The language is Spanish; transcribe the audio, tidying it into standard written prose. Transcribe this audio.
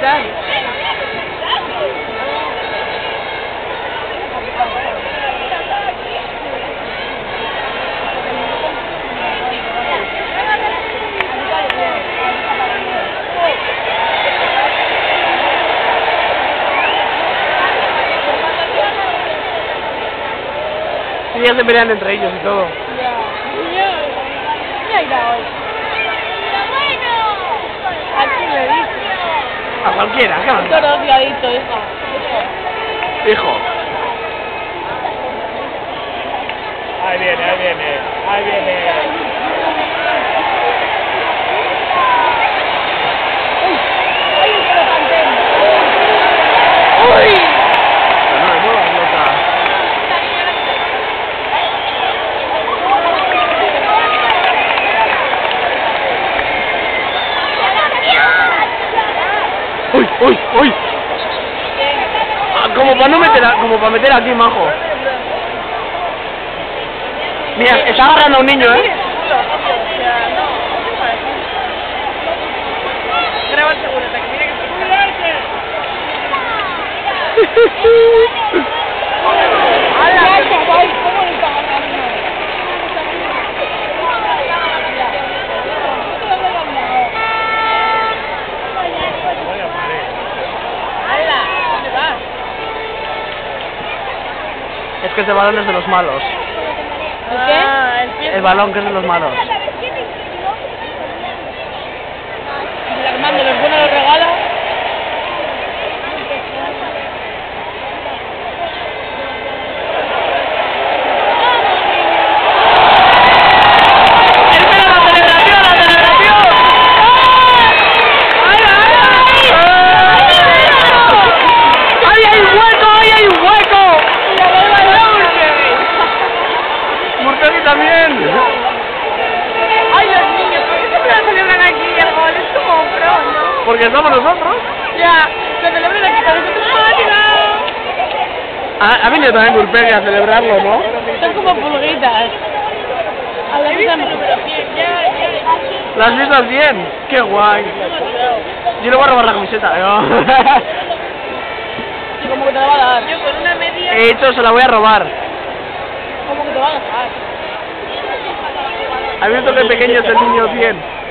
gritar. Y ya se pelean entre ellos y todo. Ya irá hoy. ¿A quién le dice? A cualquiera, claro. Todo lo ha dicho, hija. Hijo. Ahí viene, ahí viene, ahí viene. ¡Ay, el elefante! ¡Uy! Pero no me muevas, loca. ¡Uy, uy, uy! Ah, como para meter aquí, majo. Mira, está agarrando a un niño, ¿eh? Graba el segurata, que tiene que Es que ese balón es de los malos. ¿Qué? El balón que es de los malos. El Armando, los buenos los regala. También. Ay, los niños, ¿por qué siempre lo celebran aquí el gol? Es como pro, ¿no? Porque somos nosotros. Ya, lo celebran aquí con nosotros. Ha venido también Burpegui a celebrarlo, ¿no? Son como pulguitas. He visto el número 100, ya. ¿Lo has visto al 100? ¡Qué guay! Yo le voy a robar la camiseta. Sí, como que te la va a dar. Yo con una media. He hecho, se la voy a robar. Como que te va a dejar. ¿Has visto qué pequeño es el niño 100?